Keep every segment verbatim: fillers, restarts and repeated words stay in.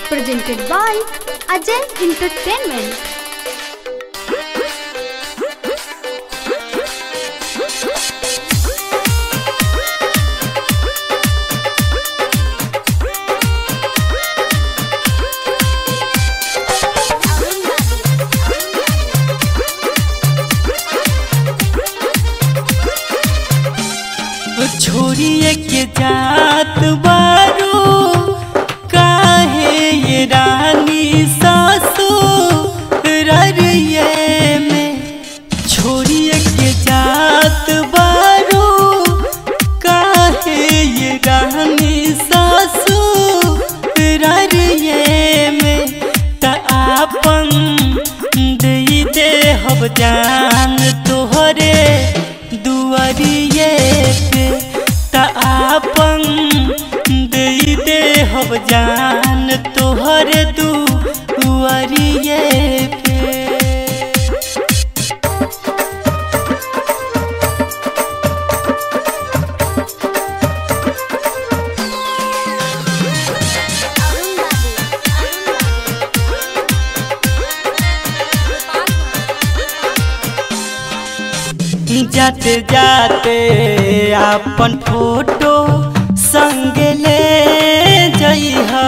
presented by Ajay Entertainment. छोड़िए के जात बारू काहे ये रानी ससुरारिये में। छोड़िए के जात बारू काहे ये रानी ससुरारिये में। त आपन दे दे हब जान तोहरे दुआरिये पे। आपन दे दे हब जान तोहरे दुआरिये पे। जाते जाते अपन फोटो संग ले जइहा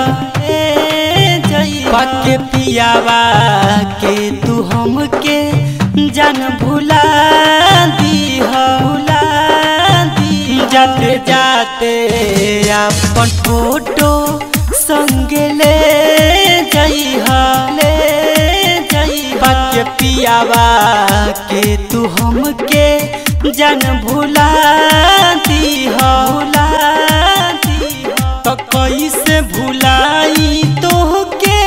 पक्के पियावा के तू हमके जान भुला दीहा भुला दी। जाते जाते अपन फोटो संग ले जइहा ले जइहा पक्के पियावा के तू हमके जान भुला दीहा भुला दीहा। तो कैसे भुलाई तोहके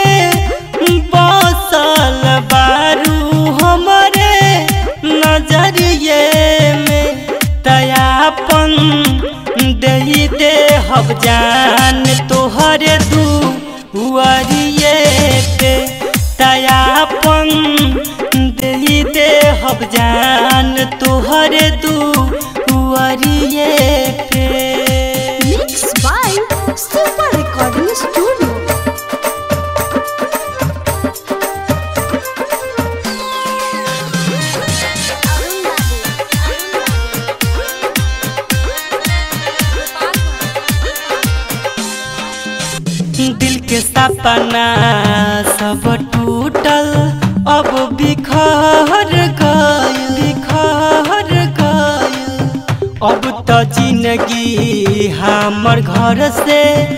बसल बारू हमरे नजरिए में। तयापन दे दे हब जान तोहरे दुआरिये पे। तयापन दे दे हब जान तोहरे दुआरिये पे। Mixed by Super Recording Studio. दिल के सपना सब टूटल अब बिखर गइल बिखर गइल। अब तो जिंदगी हमर घर से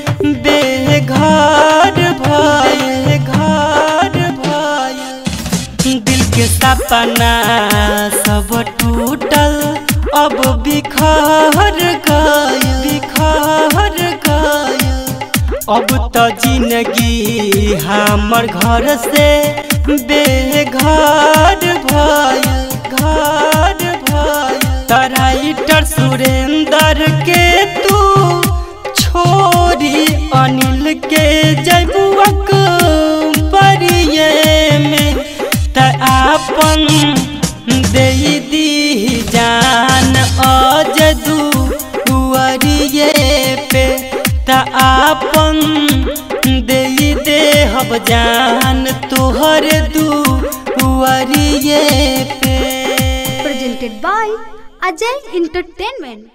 बेघर भइल घर भइल। दिल के सपना सब टूटल अब बिखर गइल बिखर गइल। अब तो जिंदगी हमर घर से बेघर भइल घर भइल। राइटर सुरेंद्र के तू छोरी अनिल के जैबुअक परिये में। त आपन दे दी जान आज दुआरिये पे। त आपन दे दे हब जान तोहरे दुआरिये पे। Presented by Ajay Entertainment.